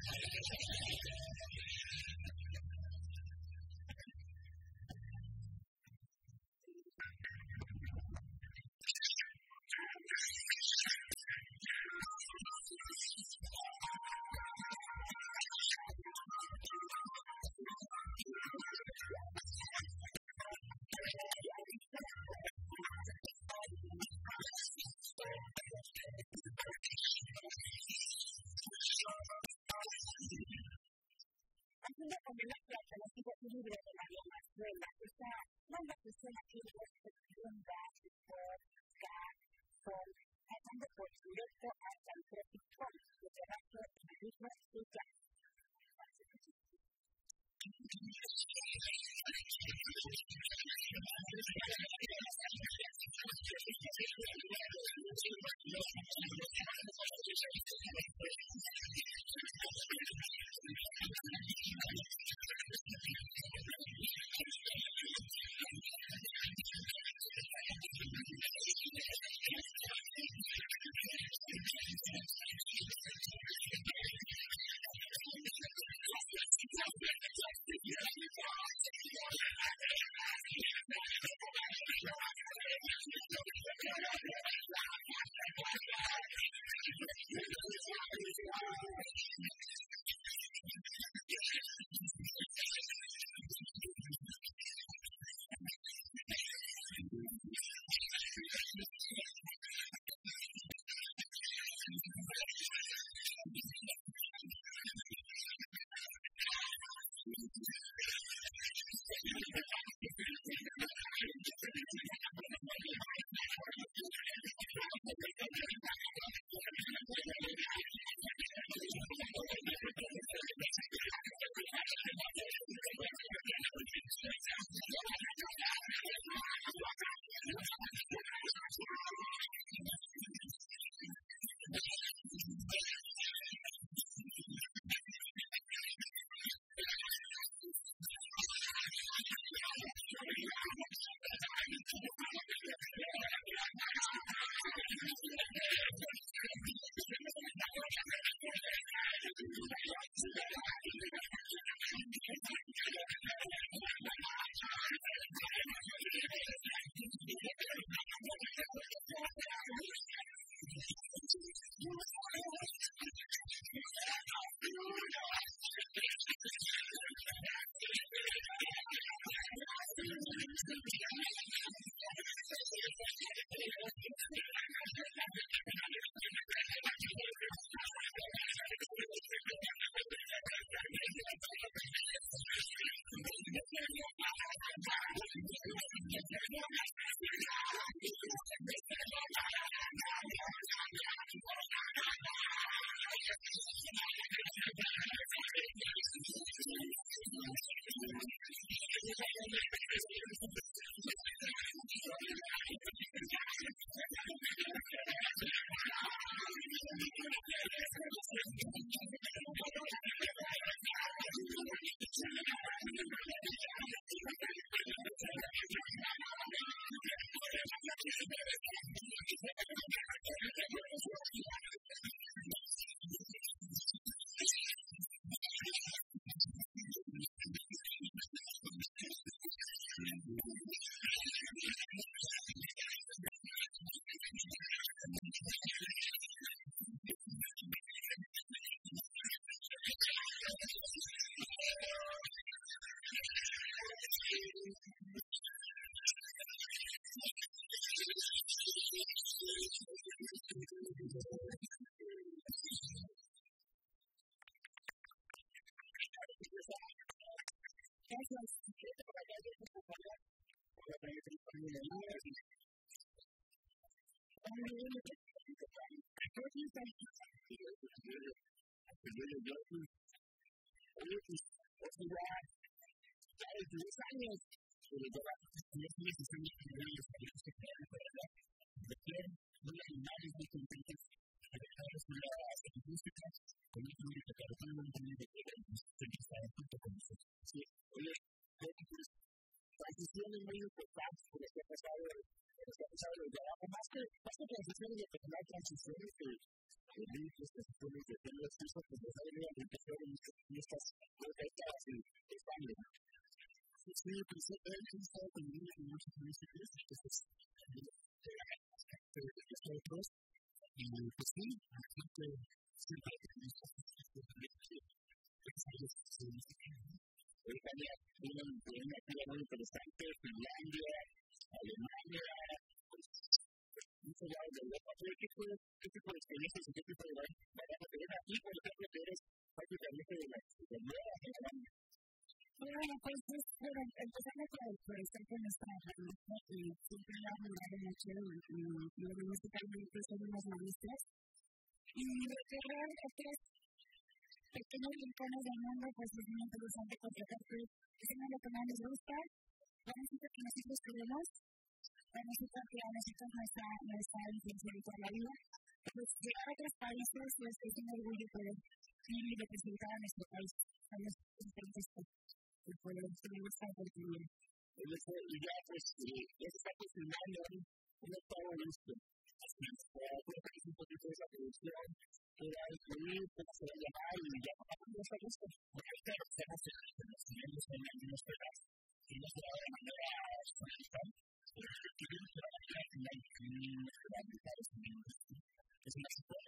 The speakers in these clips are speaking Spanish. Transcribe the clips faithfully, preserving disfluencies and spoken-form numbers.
Libre de la misma escuela, esa banda que suena aquí de segunda, por gas, por pasando por directo hasta el trópico, de trabajo en la misma escuela. Transiciones muy importantes por las que ha pasado, por las que ha pasado el trabajo, más que, más que transiciones de personal, transiciones de libros que se pueden tener las cosas que se saben a empezar en estas décadas y están sí, pues él estaba conmigo en muchos músicos, entonces nosotros, y pues sí, la gente siempre tiene estas cosas que Italia tiene una actividad muy interesante, Finlandia, Alemania, muchos lados de Europa. ¿Qué tipo, qué tipo de experiencias y qué tipo de van a tener aquí, por ejemplo, que eres prácticamente de la Nueva Zelanda? Bueno, pues, bueno, empezando por, por estar con nuestra revista, que siempre ha ayudado mucho y musicalmente son unos maestros. Y recorrer otros pequeños rincones del mundo, pues es muy interesante porque es lo que más nos gusta, la música que nosotros queremos, la música que a nosotros nos está, nos está influenciando toda la vida. Pues llegar a otros países pues, es un orgullo poder ir y representar a nuestro país, a los diferentes que podemos tener esta oportunidad. Y ya, pues, ya se está cocinando un octavo disco. Así es, para que un poquito de esa producción, que va a incluir cómo se va a llamar y ya para que no está listo. Porque ahorita lo que estamos haciendo son algunos temas que no se va de manera solita, pero que viene de la manera final que va a aplicar este mismo disco. Es una secuela.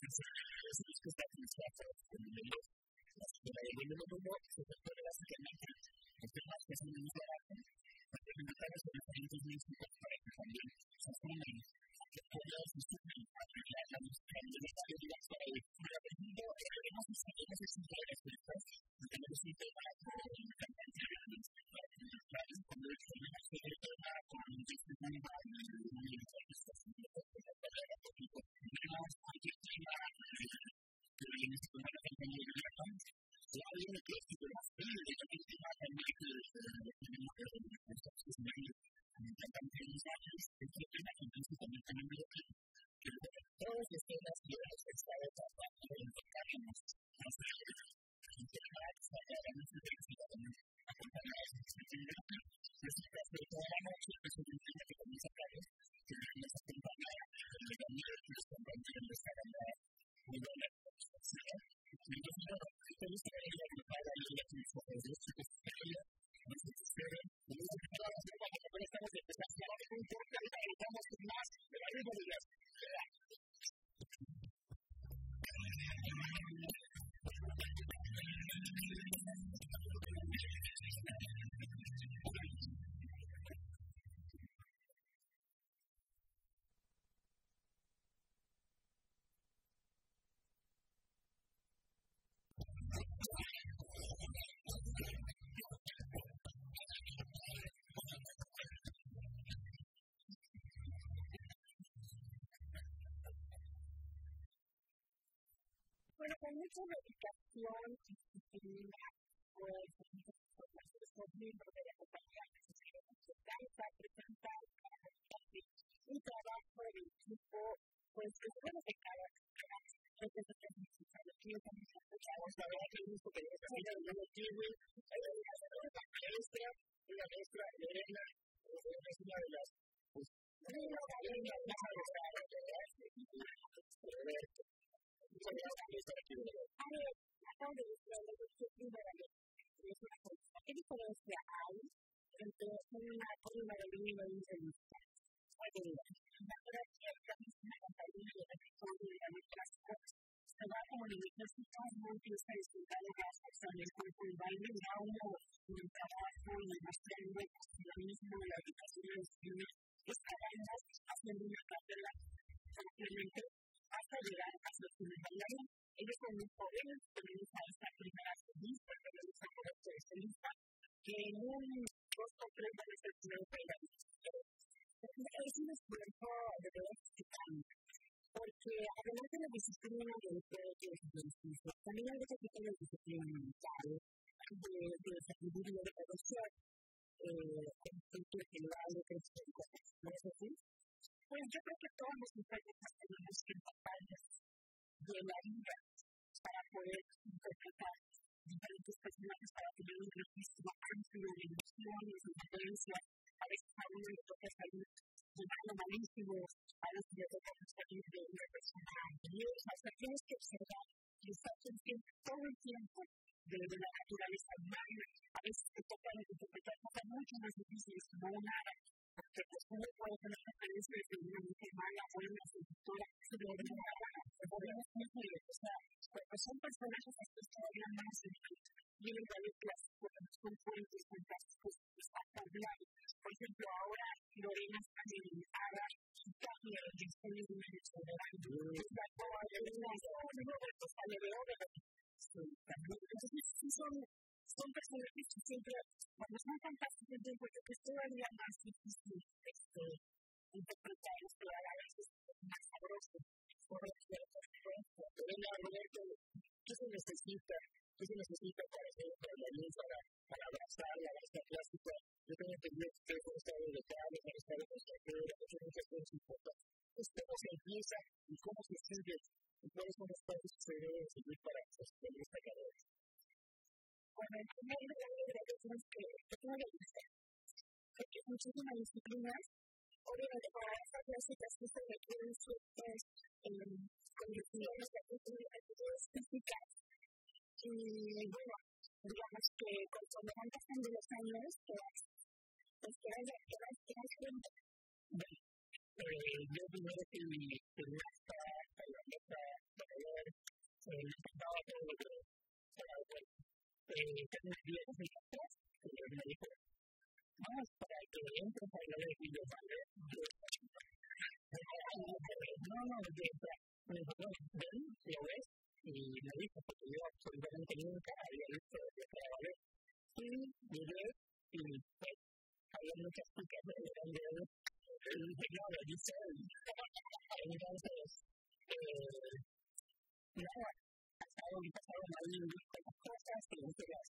Ese disco está administrado por el medio. La secuela del medio mundo se refiere básicamente a temas que son de misma arte, porque invitamos a diferentes músicos para que también se sumen, que puedan sustituir a la música de la calidad para el mundo. Queremos seguimos existen las pistas y tenemos un tema con el cantante de la música claro, cuando tenemos el tema con el distribuidor y el artista para el público. Tenemos cualquier tema que en este momento tenemos de la ya hay una clase de las redes, de la última también que tenemos que ver en esta situación. Me encantan los años, este tema entonces también tenemos que que todos los temas que hemos estado tratando de enfocarnos en esta tema que está ahora en esta dirección también acompañados en esta actividad. Es un caso de toda la noche, que es un tema que también sacamos, que nos acompaña el de Daniel, que nos acompaña en esta banda muy buena. Entonces, bueno, esta lista de la agrupada y la que hizo los dos chicos de ella, no sé si ustedes, y nos acompaña la segunda, pero estamos empezando a ver un poco que ahorita estamos con más de la misma de las. Bueno, con mucha dedicación y disciplina, pues, los miembros de la compañía que se quieren presentar, presentar un trabajo de equipo, pues, que se debe de cada representación necesaria. Aquí también escuchamos la verdad que el grupo que está haciendo el nuevo Kiwi, una maestra, una maestra Lorena, es una de las, pues, una academia más avanzada, ¿verdad? Roberto. Muchas gracias por estar aquí, ¿verdad? A ver, acabo de decir algo que es muy verdadero. Es una cosa. ¿Qué diferencia hay entre una columna de vinilo y un solista? Hay que ver. La verdad es que hay una compañía de repertorio y de clásicos se va como de necesitas no empieza a disfrutar de las personas con el baile ya uno en el trabajo y mostrando lo mismo la educación de los niños es cada uno haciendo una carrera simplemente hasta llegar a su primer bailarín. Ellos son muy jóvenes, tenemos a esta primera solista, tenemos a esta solista, que en un dos o tres años el primer bailarín. Es un esfuerzo de verdad gigante, porque además de la disciplina del propio ejercicio, también hay otro tipo de disciplina mental, de, de sabiduría de producción, en sentido general de crecimiento. ¿No es así? Pues yo creo que todos los intérpretes tenemos que empaparnos de la vida para poder interpretar diferentes personajes, para tener un registro amplio de emociones, de vivencias. A veces a uno le toca salir de algo malísimo, a veces le toca salir de una persona anterior, hacer como una porque pues uno puede tener referencia de que una mujer mala, buena, seductora, se lo ven mala, se podrían decir, o sea, pues son personajes que todavía más vienen de letras, son fuentes fantásticos que están hablando. Por ejemplo, ahora Lorena está limitada, su cambio de estudio de una exonerante, es la toda de una, no, no, pues a lo de ahora, entonces sí son son personajes que siempre, cuando son fantásticos, yo creo que es todavía más difícil este, interpretar esto, a la vez es más sabroso. Elena, Roberto, ¿qué se necesita? ¿Qué se necesita para hacer un bailarín, para, para abrazar la danza clásica? Yo tengo entendido que ustedes han estado de teatro, han estado de extranjero, han hecho muchas cosas importantes. Pues, ¿cómo se empieza y cómo se sigue? ¿Y cuáles son los pasos que se deben seguir para sostener esta carrera? Bueno, en primer lugar, yo creo que tienes que tener la lista. Porque muchísimas disciplinas, obviamente para estas clásicas que se requieren ciertas condiciones de actitudes físicas. Y bueno, digamos que conforme van pasando los años, pues que haya que vas frente. Bueno, yo primero que tenía esta palabra para ver, me encantaba todo lo que para ver. Tenemos diez minutos, que me dijo, vamos para que entre para la de video, ¿vale? No, no, me dijo, ven, lo ves, y me dijo, porque yo absolutamente nunca había visto de trabajo. Y llegué, y pues, había muchas chicas que eran de él, y dije, no, lo dice él. Entonces, nada. Pasaron y pasaron ahí las cosas que no se las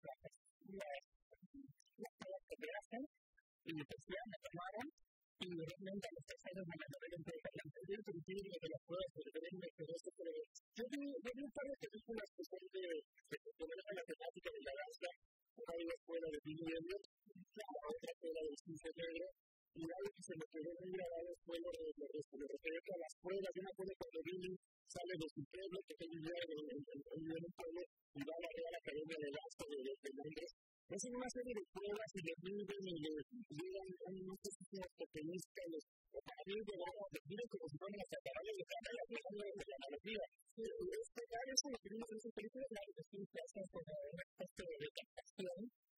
las cosas que te hacen y pues ya me tomaron y realmente a los tres años me mandaron entre el anterior principio de las pruebas de verme que no se puede. Yo vi un par de películas que son de de la temática de la danza, una de las escuela de Billy Elliot, la otra escuela de Cinco Negro, y algo que se me quedó muy grabado fue lo referente a las pruebas. Yo me acuerdo cuando Billy sale de su pueblo, que es vivía en un pueblo, y va a la Real Academia de Danza de Londres. Hacen una serie de pruebas y le miden y le llegan a muchos especialistas, o para mí les miden como si fueran las cataratas de cada la de la analogía. Este caso es lo que vimos en esa película, la que se hacen como una especie de captación,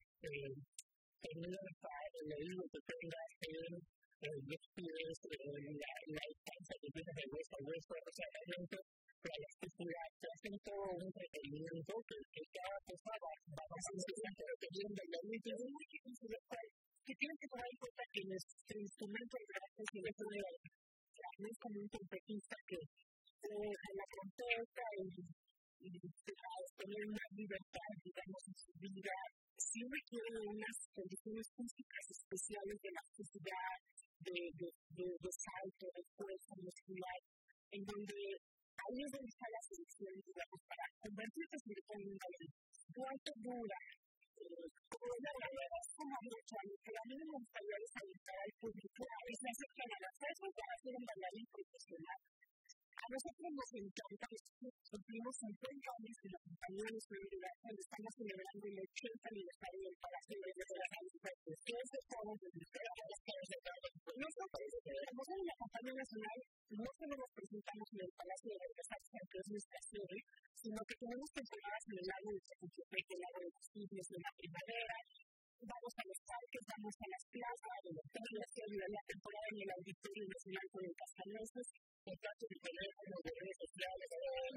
termina de estar en el oído que tengas en el dos pies, en la distancia que tienes de hueso a hueso, o sea, realmente para la estética te hacen todo un requerimiento que, que cada cosa va pasando siempre dependiendo del limite. Es muy difícil después, que tienes que tomar en cuenta que nuestro instrumento de arte es el hecho de no es como un trompetista que se deja la trompeta y, y tener una libertad, digamos, en su vida. Sí requiere unas condiciones físicas especiales de elasticidad, de, de, de, de salto, de fuerza muscular, en donde ahí es donde está la selección, digamos, para convertirte en un bailarín. ¿Cuánto dura? Como la verdad es como mucho, que a mí me gustaría desalentar al público, es la sección a las tres para ser un bailarín profesional. A nosotros nos encanta, cumplimos cincuenta años de la compañía de seguridad, donde estamos celebrando el ochenta aniversario del Palacio de las Artes, que es el foro de las calles de Cabo. Nosotros, como somos la compañía nacional, no solo nos presentamos en el Palacio de las Artes, que es nuestra sede, sino que tenemos temporadas en el lago de Chapultepec, el lago de los Cisnes, en la primavera. Vamos a los parques, vamos a las plazas, tenemos que ayudar la temporada en el Auditorio Nacional por el Cascanueces, el caso de teléfono, de redes sociales,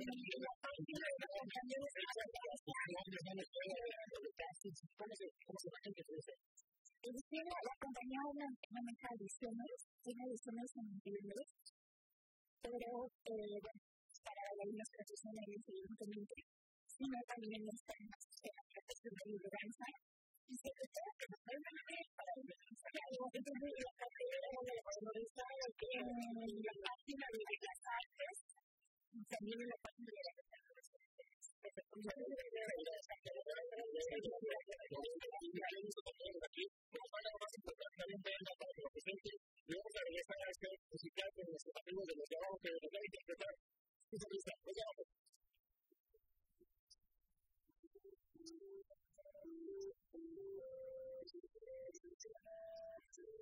también es el caso de las comunidades, ¿cómo se va a entender? La compañía maneja ediciones, tiene ediciones en inglés, pero para bailarines profesionales, evidentemente, sino también están las profesionales de danza. Y sobre todo que nos pueden ver para el ensayo. Entonces, la carrera de valoriza en la página de las artes y también en la página de las artes. Thank you.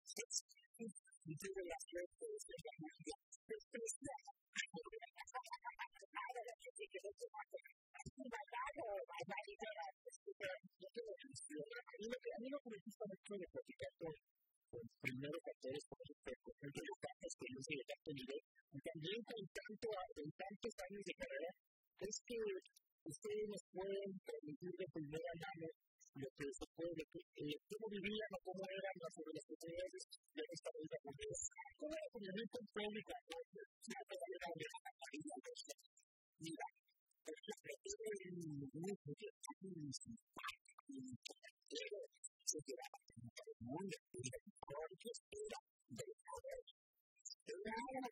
y tuve la suerte de ser la niña sorpresa. A mí lo que me gusta mucho de platicar con primero factores, por ejemplo, los tantos que yo soy de tanto nivel, y también con tantos años de carrera, es que ustedes nos pueden permitir de primera mano lo que se puede, cómo vivían o cómo eran las oportunidades de esta vida, porque cómo era con el mismo público, una cosa era de la familia de esta vida. Por ejemplo, tuve un grupo que se quedaba en el mundo, y el porque era del poder. Era una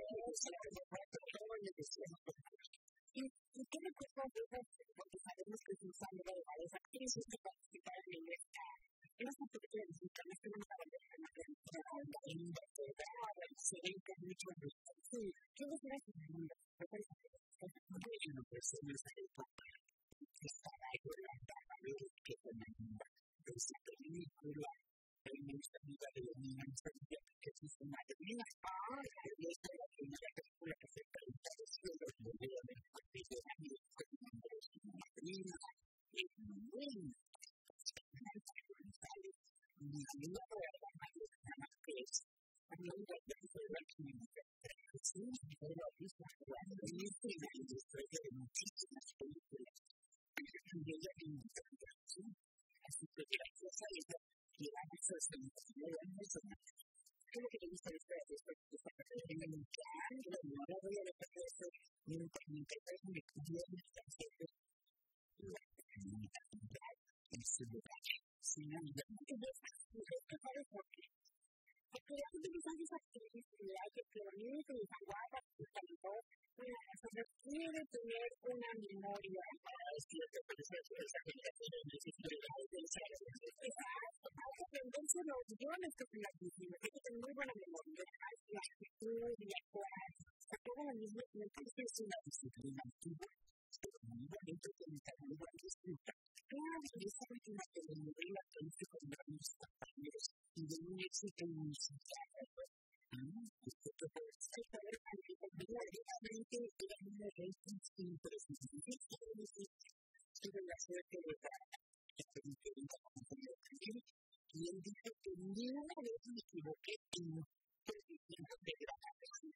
¿Y qué me cuesta de esas? Porque sabemos que se usan de varias actrices que participaron en esta en esta película mexicana que no me acuerdo de la película se ven con mucho gusto. Sí, ¿qué les era su mundo? Bueno, pues en esa época estaba ahí la verdad que con esa película hay mucha vida de los niños que es una divina. Ah, esta es la primera película que se presenta desde los modelos de de años con nombres de Madrid, es muy interesante. Y a mí la verdad que es hablando de la química, sí, yo lo he visto hablando de esto y después de muchísimas películas. Y ella me encanta, ¿sí? Así que gracias a ella, llevamos sesenta y nueve años en la ¿qué es lo que te gusta de esta esta carrera? Me encanta, no voy a dejar de hacer nunca, nunca, me cuidan las cosas. La comunidad en su lugar. Sí, no, no, no, ¿qué parece aquí? Porque la gente que son esas actrices, que que a mí me interesan guapas, que talentosas, sobre quiere tener una memoria. Ah, es cierto, pero esa generación de necesidades del saber. Exacto, hay que aprenderse los guiones que son las mismas, hay que tener muy buena memoria, la actitud y la clase, todo lo mismo, entonces es una disciplina antigua, pero muy bonito que me está muy buena disfruta. Claro, y esa última telenovela que hice con grandes compañeros y de un éxito musical, esto que puede ser saber que realmente era una rating impresionante. Tuve la suerte de trabajar en mi querida compañera también, y él dijo que ni una vez me equivoqué en prediciendo de grabación.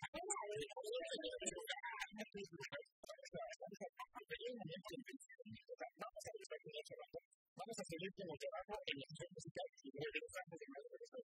Vamos a seguir con el trabajo en la acción musical y luego regresamos de nuevo con esta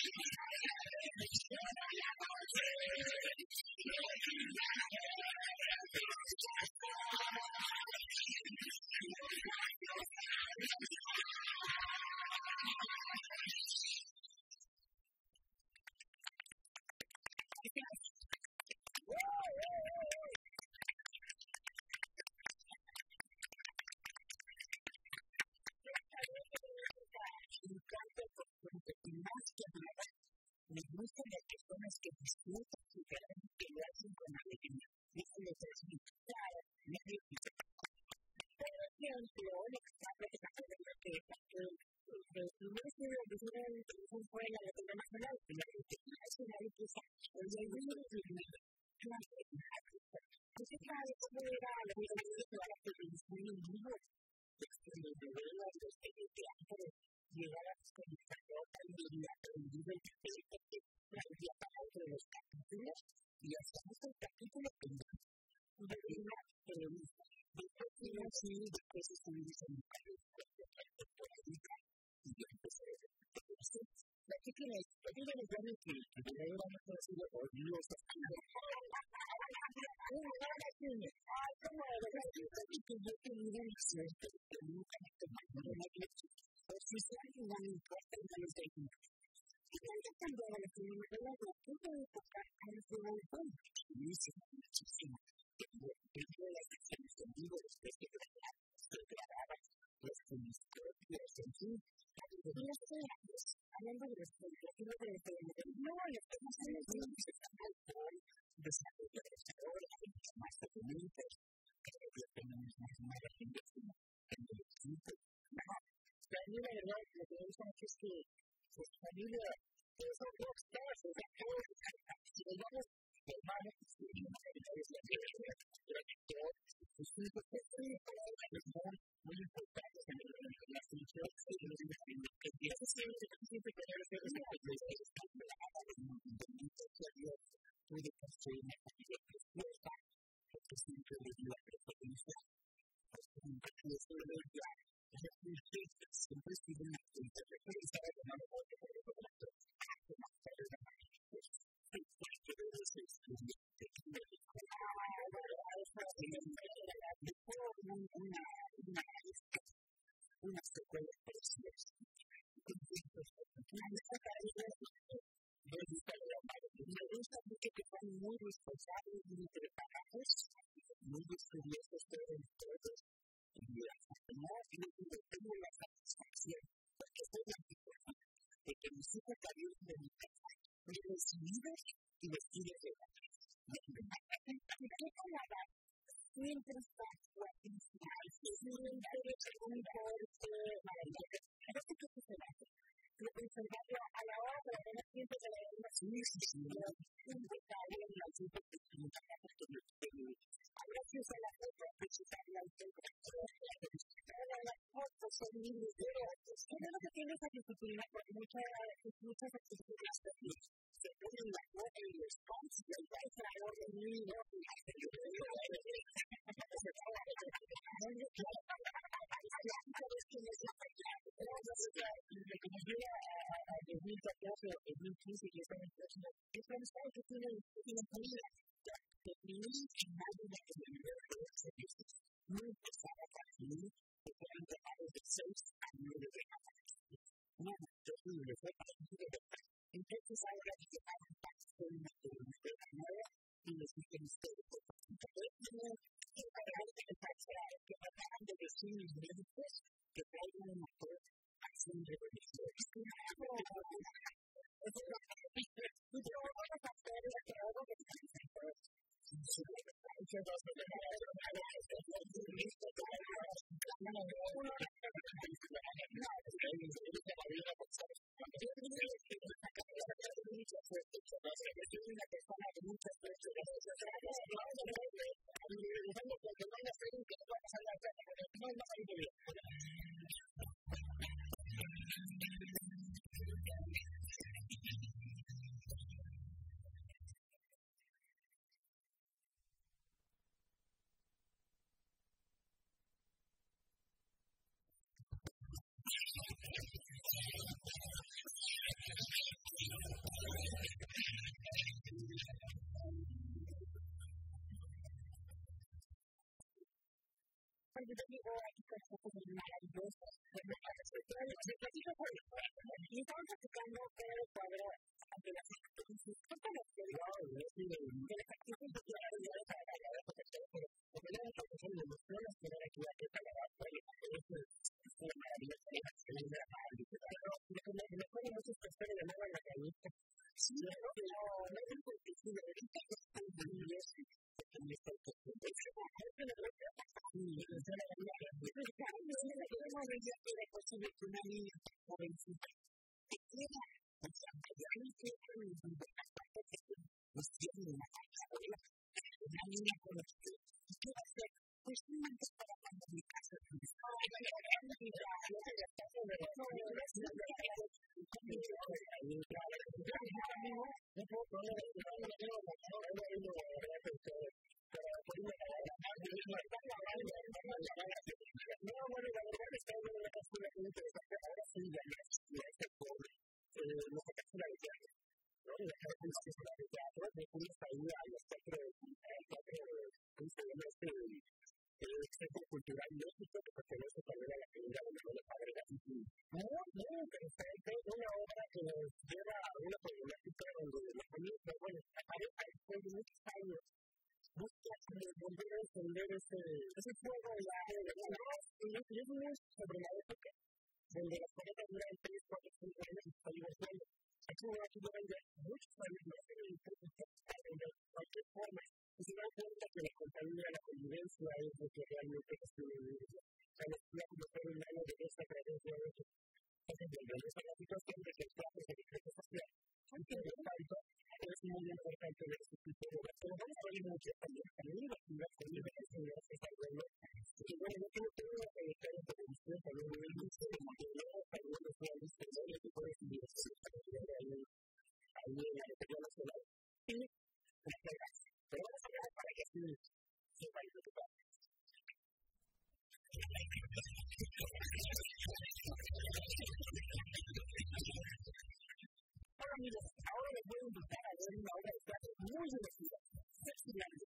Me gustan las personas que disfrutan su trabajo y que lo hacen con alegría. Eso lo transmite. Claro, me gusta. Por ejemplo, lo que está presentando es que el primer estudio de televisión fue la de internacional, la de internacional, que es el de Willy Disney. Entonces, claro, cómo era la vida de la televisión en vivo, los novelas, los teatros, llegar a desconectar también la televisión en vivo, la idea para otro de los capítulos, y hacemos el capítulo pendiente. De una televisión. Después tiene así, después estuvimos en un país por ahí, y yo empecé a ver. La chica en el partido de Johnny que de verdad no ha sido odiosa. Ay, cómo de verdad, que yo he tenido una suerte que nunca me tomado una leche. Por si sea no me importa el menos de nunca. Y cuando cambió la telenovela de punto de tocar a los de Bolton, y hice muchísimo. Dentro de las secciones en vivo, después de grabar, se grababa los telescopios, en fin. Y los teatros, hablando de los telescopios de la telenovela, no, los temas de los niños están al sol, desarrollo de los ahora, más documentos, creo que tenemos más maravillas en el equipo. Pero a mí la verdad, lo que me gusta mucho es que pues familia, son dos casos, si nos vamos hermanos, si nos vamos a ver la actor, pues sí, pues es muy importante en la función de los niños, que eso siempre siempre tener que ser una puede construir una familia preciosa, porque siempre le dio la preferencia, pues nunca quiere ser de ella. Siempre estuvo en la referencia de la mano de la doctora, que más tarde la pues, que debe ser estudiante de médico. Una una secuela preciosa. Me gusta me gusta mucho que son muy responsables, muy preparados, muy estudiosos todos. Y además, yo tengo la satisfacción, porque estoy antigua, de que mis hijos salieron de mi casa, recibidos y vestidos de hombres. ¿Y qué palabra? Siempre está guapísima, siempre es un corte maravilloso. No sé qué se hace. Lo conservarlo a la hora de la hora siempre se le da una suicida, un detalle en la super pequeña, porque ahora sí usa la foto, pues usa la foto. Todas las fotos son miles de euros. Pero lo que tiene esa disciplina, porque muchas actividades se ponen la foto y los pons, y el país a la orden mínimo, y la como yo a dos mil catorce o dos mil quince que estaba en próximo, es un estado que tiene familia, que tiene en más de una comunidad de servicios. No empezaba a partir de que eran llamados de seis a nueve de la noche. No, yo fui de fue para un de entonces ahora que van a hacer una comunidad nueva y les dicen ustedes, entonces tienen que encargar de pasar, que trataban de decir los médicos que traigan un motor acción de revisión. Claro, eso es lo que dicen. Y yo voy a hacer lo que hago que están haciendo. Muchas gracias. ayuda llegó aquí con cosas muy maravillosas. El platito fue y estaban platicando todo el cuadro de las actrices. ¿Qué te refieres? De las actrices que quieren ayudar a la verdad, porque la única cosa que me emociona es tener aquí a que para la verdad, es una maravillosa experiencia. Pero lo que me pone mucho es que espero de nuevo en la canita. Sí, pero no es imposible, ahorita es tan maravilloso. Porque me estoy contento. Era posible que una niña jovencita que quiera pues tiene una escuela, una niña con la que quiere hacer pues un momento para cuando mi casa no es ese fuego ya y es muy sobre la época donde las parejas duran tres, cuatro, cinco años y están divorciando. Aquí no aquí duran ya muchos años más en el de cualquier forma. Y se dan cuenta que la compañía, la convivencia es lo que realmente es una vida. O sea, no es como ser un año de esta creencia de eso. Entonces, volvemos a la situación de que el trabajo de decreto social, aunque no tanto, es muy importante ver este tipo de obras. Pero vamos a ver mucho también también la actividad conmigo que es un gran desarrollo. Y bueno, yo creo que tengo una trayectoria de televisión también muy mucho de modelo, también lo que han visto en el tipo de universidad ahí en la Lotería Nacional. Y las reglas. Pero vamos a ver para que así se vaya a ocupar. Ahora amigos, ahora les voy a invitar a ver una obra de teatro muy divertida. Sexy Language.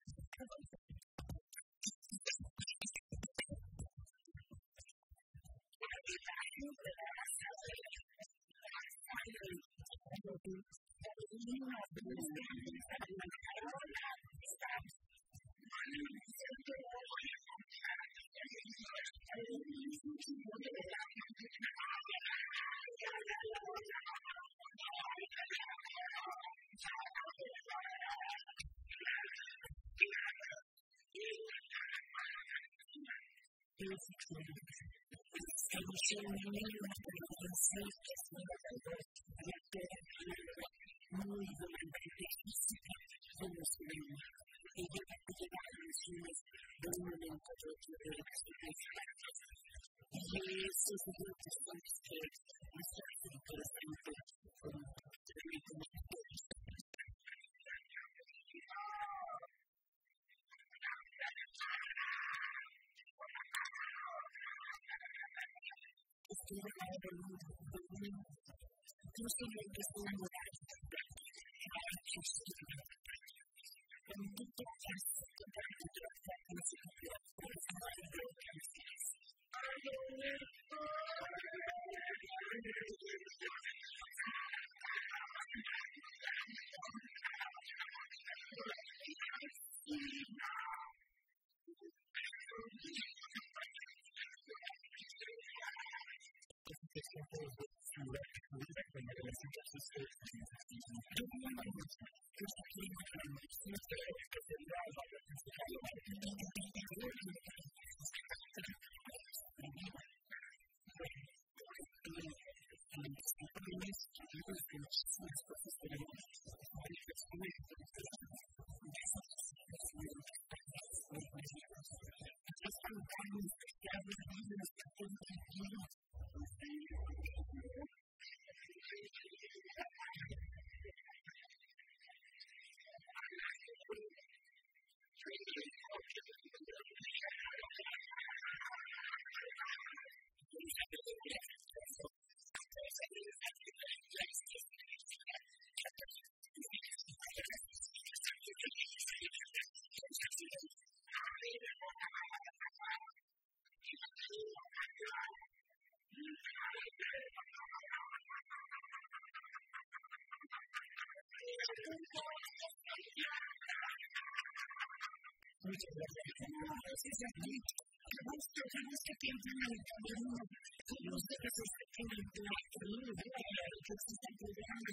Muchas gracias. Gracias a ti. Vamos a hacer este tiempo en el camino. Los dedos que me encuentran, que se están peleando.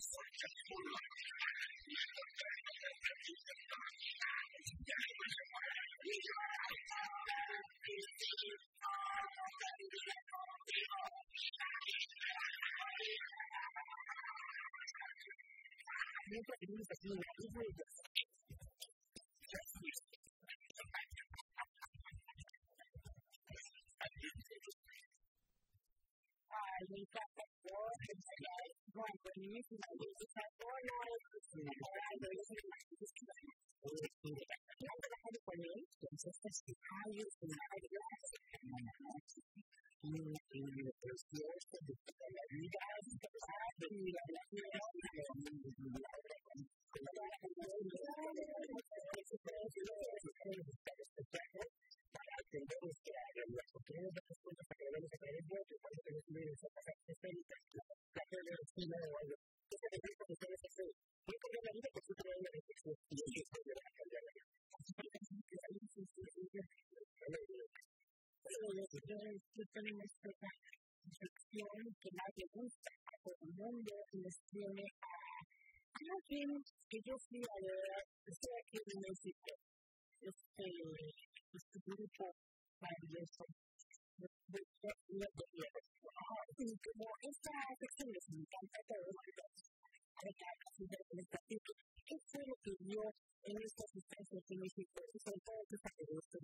Nunca tenemos así una luz. Mi casa por el día bueno, buenísimo, y el sabor no es lo es el más difícil. Yo he trabajado con él, entonces festivales, seminarios, y el precioso de toda la vida, y la vida, y la obra con para atender este área, las oportunidades de las cosas que debemos hacer en el que cuando tenemos que esa pasar estética, la que le destina o algo. Eso que digo que ustedes hacen, muy con la vida, pues siempre hay una reflexión y eso es de la calidad de la vida. Así que que hay un sentido yo tenemos esta reflexión que más le gusta a todo el mundo y les tiene a alguien que yo fui a ver, estoy aquí en México, este este grupo maravilloso de y como esta sección les encanta a todos, ¿qué fue lo que vio en estas instancias en México y sobre todo qué parte de esto?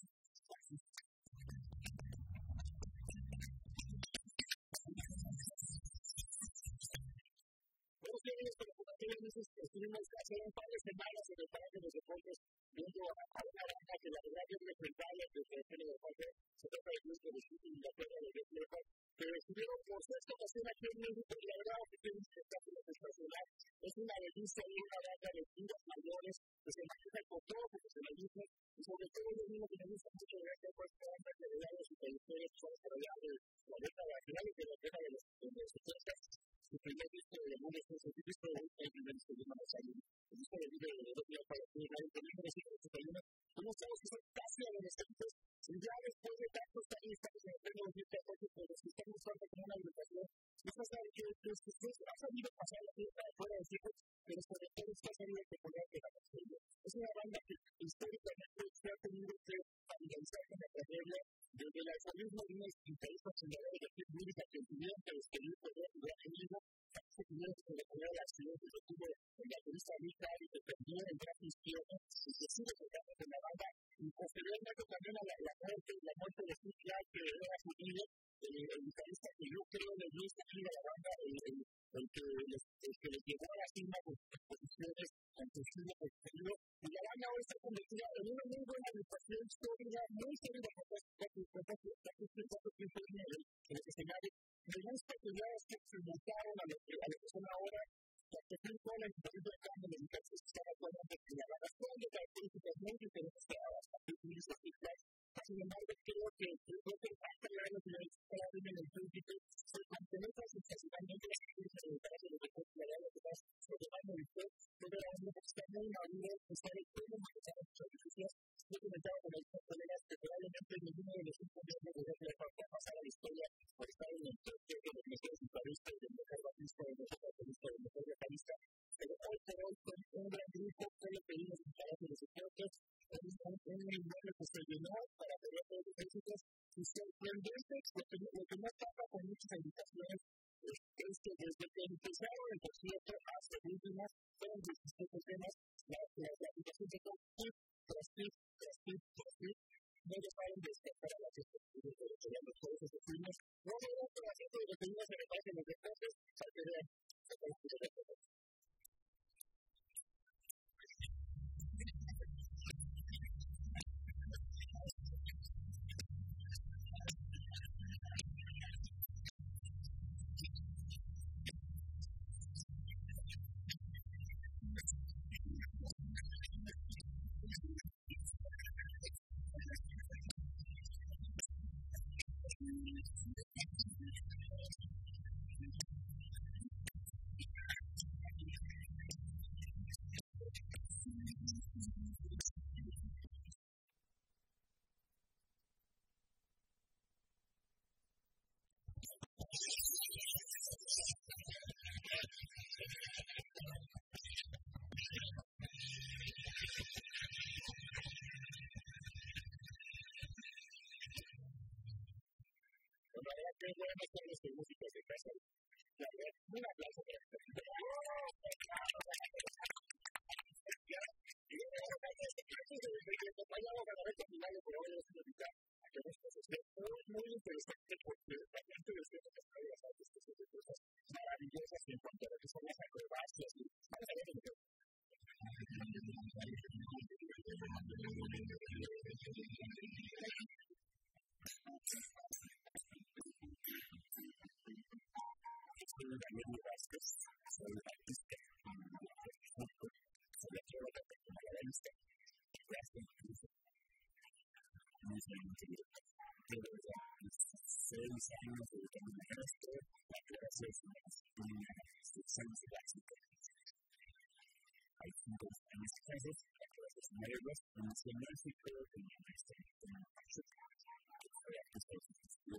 Estuvimos hace un par de semanas en el Palacio de los Deportes viendo a una banda que la verdad es legendaria desde el género de Jorge, se trata de Luis de los Últimos de la Tierra de Dios Lepa, que estuvieron por sexta ocasión aquí en México y la verdad es que es un espectáculo sensacional. Es una delicia y una banda de tiros mayores que se maneja por todo profesionalismo y sobre todo lo mismo que me gusta mucho de esta pues banda que de varios supervisores que son desarrollados de la década finales de la década de los setenta. Su primer disco de mundo es un disco de el primer disco de una masa el disco de video de dos mil para el mil novecientos setenta y uno. Como estamos que son casi adolescentes, y ya después de tantos años estamos en el pleno dos mil catorce, pero nos estamos usando como una agrupación. No se sabe que ustedes han sabido pasar la fiesta fuera del tiempo, pero sobre todo está sabido que poner que la canción. Es una banda que históricamente se ha tenido que familiarizar con la tragedia desde el alfabetismo de unos intereses fundadores de la música que tuvieron que despedir por el gran enemigo, se tuvieron que recoger el accidente que tuvo en la turista Rica y que perdió el brazo izquierdo y que sigue tocando con la banda. Y posteriormente también a la, la muerte, la muerte de Steve Clark, que era su líder, eh, el guitarrista que yo creo le dio esta gira a la banda, el, el, el, que les, el que les llevó a la cima de posiciones ante el cine posterior. Y la banda hoy está convertida en una muy buena agrupación sólida, muy sólida con cuatro tiempos en el escenario. Me gusta que ya se montaron a lo que son ahora, porque tienen toda la información de cambio de música que están actualmente en la adaptación de características muy diferentes que a las características musicales. Sin embargo, creo que el propio impacto de la vida está en el público, se complementa sucesivamente las características de cada de los recursos de la vida, se llevan el usted, pero la única que está muy maduro, está en el pleno de las servicios. Yo comentaba con algunos colegas que probablemente ninguno de los cinco miembros de la parte a pasar a la historia por estar en el toque de los mejores guitarristas, del mejor bajista, del mejor baterista, del mejor vocalista, pero hoy por hoy con un gran grupo, todo lo que vimos en Palacio de los Deportes, un inmueble que se llenó para poder todos los éxitos y sorprendente, lo que no pasa con muchas invitaciones es que desde que empezaron el concierto hasta el último, fueron diecisiete temas, la invitación se fue tras tip, tras tip, tras tip, no dejaron de escapar a las expectativas de los que todos esos filmes, no dieron por hacer de los niños de Palacio de los Deportes, para que vean, se concluyó de todo. seis años de terminar esto, la clase es una instrucciones básicas. Hay cinco años de clases, la clase es nuevas, una científica, una maestra en una clase, que fue a que se estudió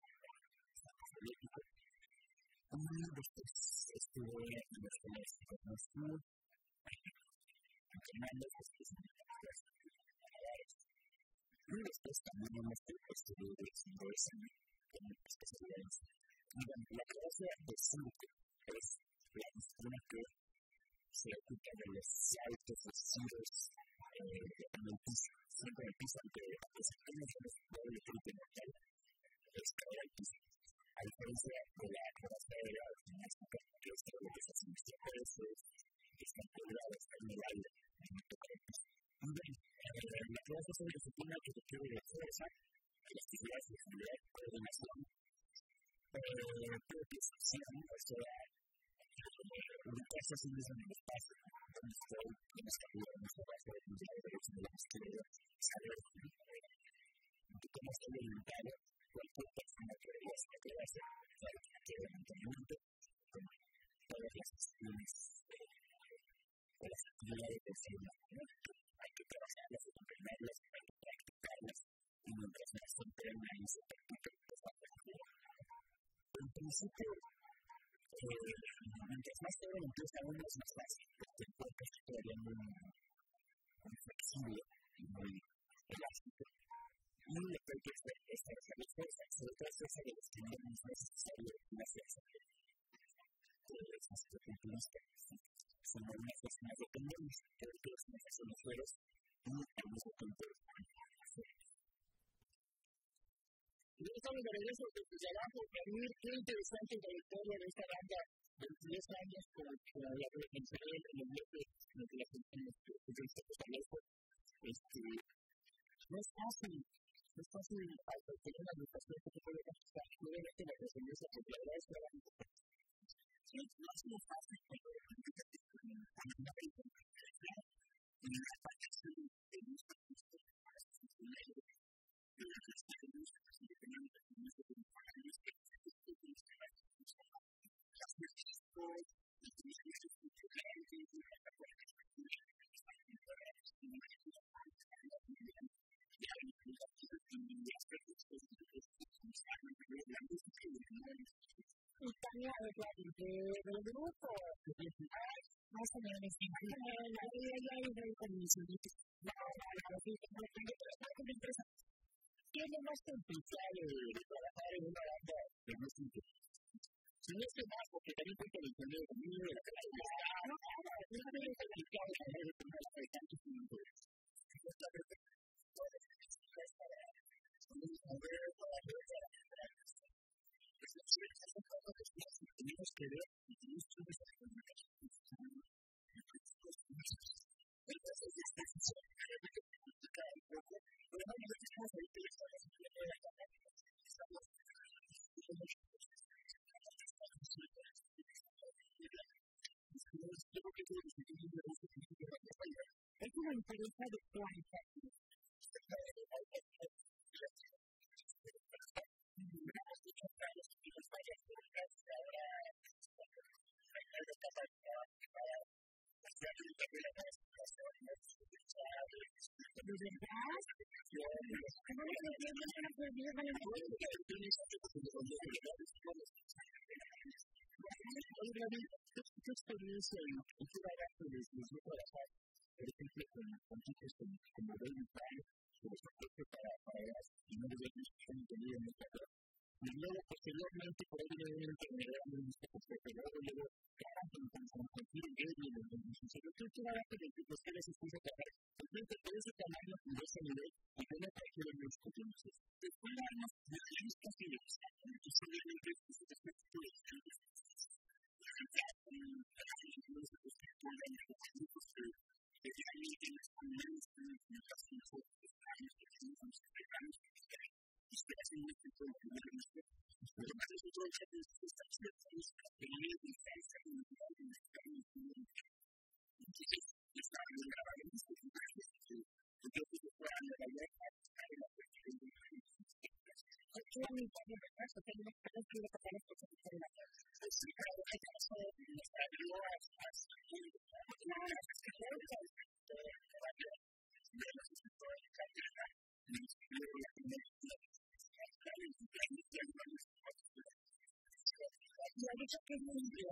político. Y después estuve en los colegios de Moscú, entrenando, después en la clase de y después también en este estudio de desembolso con especialidades. Y bueno, la clase de cinco es la disciplina que se ocupa de los saltos sucesivos en el piso. Siempre en el piso, aunque se tiene que ver el equipo mortal, es caer al piso. A diferencia de la acrobacia de la gimnástica, que es todo lo que se hace en los trapecios, que están colgados en el aire, en el toque del piso. Y bueno, la clase es una disciplina que requiere de fuerza, elasticidad, flexibilidad, coordinación, propiocepción, o sea, ubicarse a sí mismo en el espacio, donde estoy, donde está arriba, donde está abajo, donde está derecho, donde está izquierda, saber cómo estoy orientado, cualquier persona que vea esta clase, sabe que quiere mantenimiento, con todas las disciplinas o las actividades del ser humano. Hay que trabajarlas, hay que entrenarlas, hay que practicarlas, y mientras más se entrena y se practica, pues va a mejorar. En principio, eh, mientras más joven empieza uno es más fácil, porque el cuerpo está todavía muy, muy flexible y muy elástico. Y lo que hay que hacer es trabajar la fuerza, sobre todo fuerza de los que no es necesario una fuerza que es más culturista, sino una fuerza más dependiente, porque es una fuerza de fueros y al mismo tiempo fuerza. Y estamos de regreso desde Yarajo, Camil, qué interesante la historia de esta banda de diez años con la que pensé en el bloque en el que la sentimos que yo establezco. No es fácil, no es fácil tener una agrupación que te puede conquistar. Obviamente la resiliencia por la verdad es trabajo. Sí, no es muy fácil cuando la gente te pone una identidad y una participación de nuestra cultura para su funcionamiento. Y la gente que nos ha funcionado en nuestro país es que las mujeres por las mujeres culturales y la capacidad de cultura están en todas las comunidades y hay aspectos que se saben de la música y de la música. Y Tania, del grupo, más o menos, ya hay un conocimiento. No, no, no, sí, no, no, me interesa. ¿Qué es lo más complicado de trabajar en una banda de música? Si no es que más, porque también cuenta el sonido conmigo, la calidad, no, no, no, es muy complicado saber de cómo hacer tantos minutos. Es la verdad, todo es para mover toda la vida. Es decir, es un trabajo que tenemos que ver y tenemos que ver la comunicación. Entonces, esta es una manera de complicar un poco, pero no nos estamos ahorita y estamos en la campaña. Estamos yo creo que todo lo que tiene que ver con el principio de la campaña es una interesa de planeta. ¿De verdad? ¿Cómo le entiendo que no puedo vivir con el mundo? ¿Qué experiencia en cultura arte les dio trabajar, por ejemplo, con chicos como David Brown, por ejemplo, para las primeras veces que han tenido en el papel? Y luego, posteriormente, por ahí viene una enfermedad muy discapacidad, pero luego, trabajan con Peter Gabriel en el sucedió. ¿Qué trabajo de los que les expuso a trabajar? Por ejemplo, por ese tamaño y de ese nivel, y no me parecieron los comienzos. Después de años de revistas y de entonces, obviamente, este tipo de gente, ya con los grupos que ponen los grupos que realmente en los comunes, en las cosas que están en los cercanos, y se hacen un tipo de comunismo. Pero más es otro de los que están ciertos, que no es distancia, que no es distancia, entonces, está bien grabado en este momento, porque yo creo que a la realidad hay la cuestión de la Yo a mi padre de caso tengo una experiencia de tocar esto que se llama. Sí, claro, hay caso de nuestra ayuda a las escritoras de los escritores de carrera, y los escritores de la comunidad, y ha dicho que es muy bien.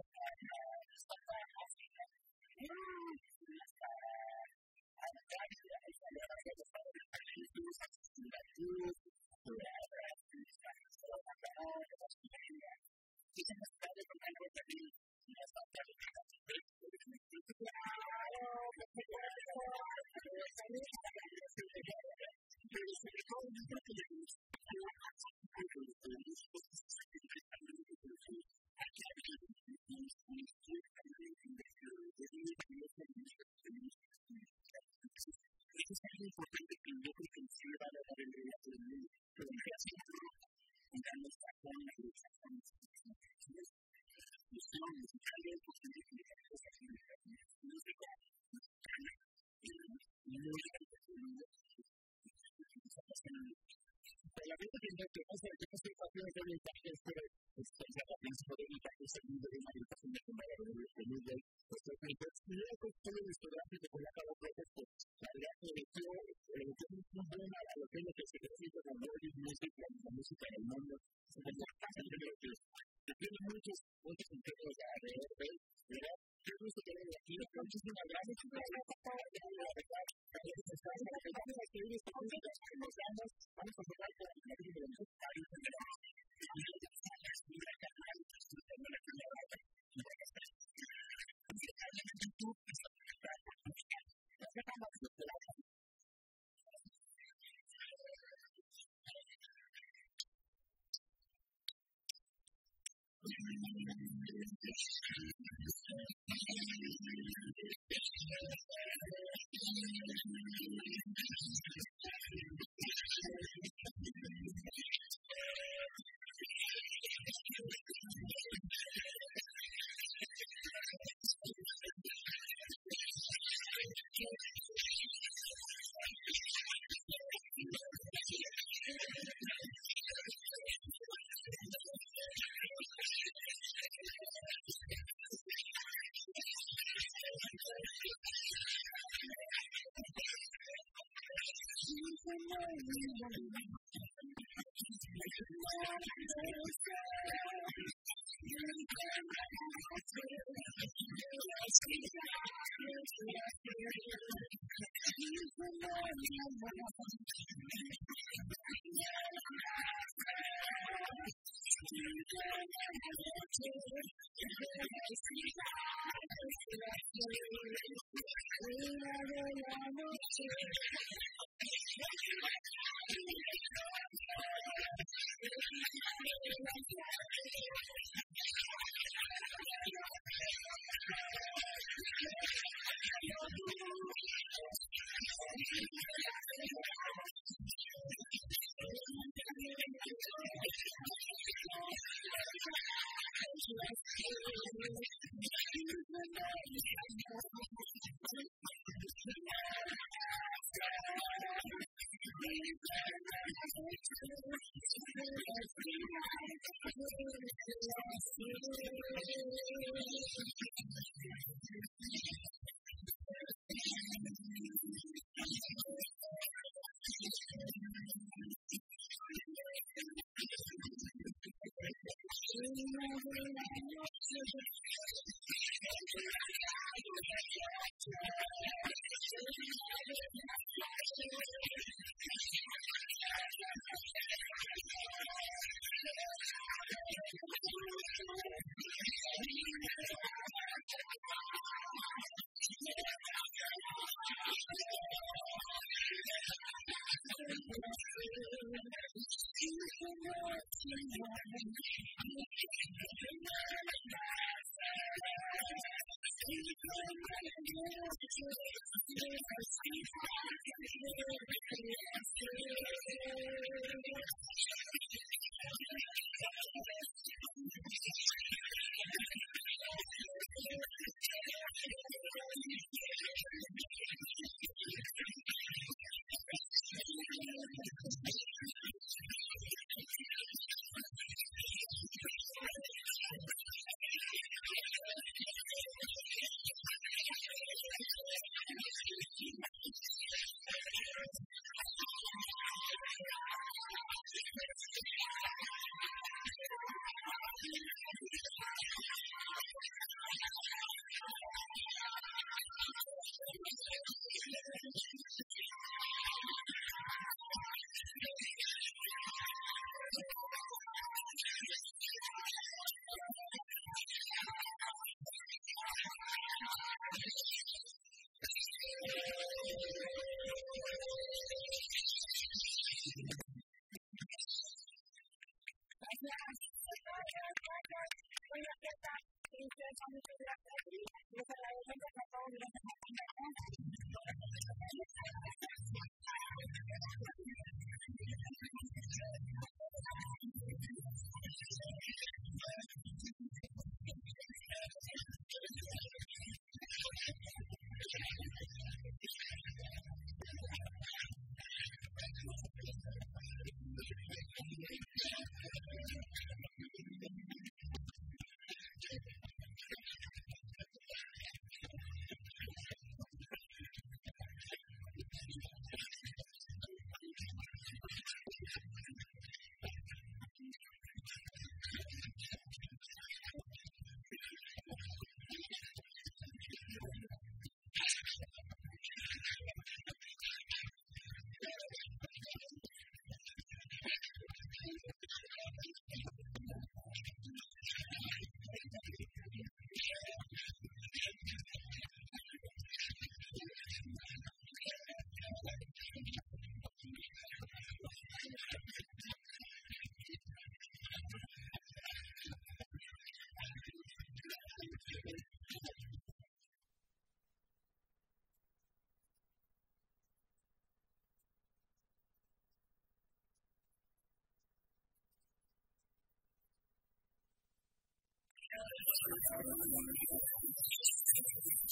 Thank you.